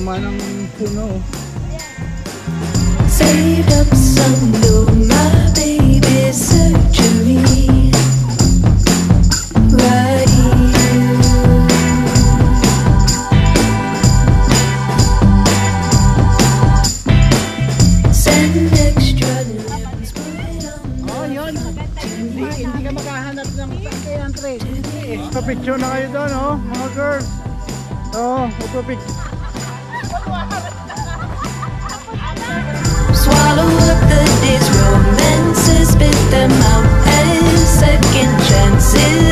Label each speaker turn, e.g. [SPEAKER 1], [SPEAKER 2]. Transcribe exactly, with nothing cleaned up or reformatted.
[SPEAKER 1] Sama ng puno.
[SPEAKER 2] Saved up some of my baby's surgery right here. Send extra limbs, put it on.
[SPEAKER 1] Oh, yun. Hindi, hindi ka makahanap ng sakyan, Tre. Hindi. Papicture na kayo doon, oh, mga girls. Oo, magpapicture.
[SPEAKER 2] Swallow up the days, romances, spit them out as second chances.